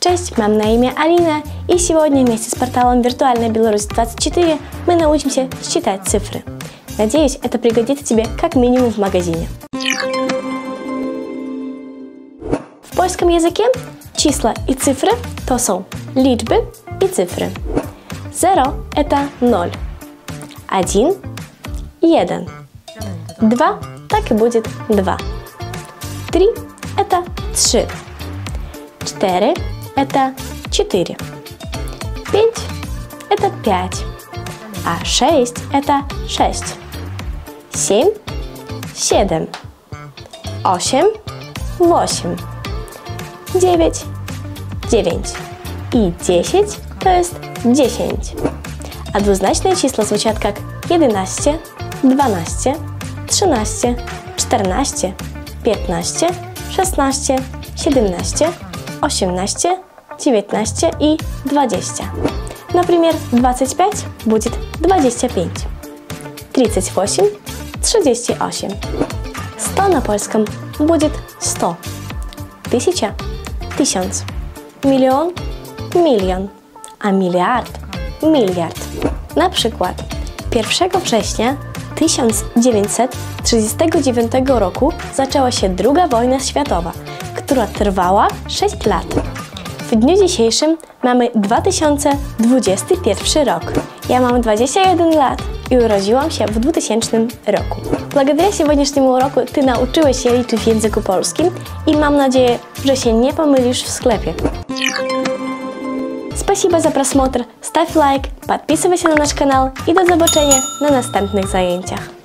Cześć, mam на имя Алина, и сегодня вместе с порталом Виртуальная Беларусь 24 мы научимся считать цифры. Надеюсь, это пригодится тебе как минимум в магазине. В польском языке числа и цифры то są liczby и цифры. 0 – это 0, 1 – 1, 2 – так и будет 2, 3 – это 3, 4 – это 4, 5 – это 5, а 6 – это 6, 7 – 7, 8 – 8, 9 – 9 и 10 – to jest 10. A dwuznaczne числа звучат как 11, 12, 13, 14, 15, 16, 17, 18, 19 и 20. Например, 25 будет 25, 38 – 38. 100 на польском будет 100, 1000 – 1000, milion – milion, a miliard – miliard. Na przykład 1 września 1939 roku zaczęła się II wojna światowa, która trwała 6 lat. W dniu dzisiejszym mamy 2021 rok. Ja mam 21 lat и urodziłam się w 2000 roku. Благодаря сегодняшнему уроку ты научилась się liczyć w języku polskim i mam nadzieję, że się nie pomylisz w sklepie. Спасибо за просмотр, ставь лайк, подписывайся на наш канал и до zobaczenia на następnych zajęciach.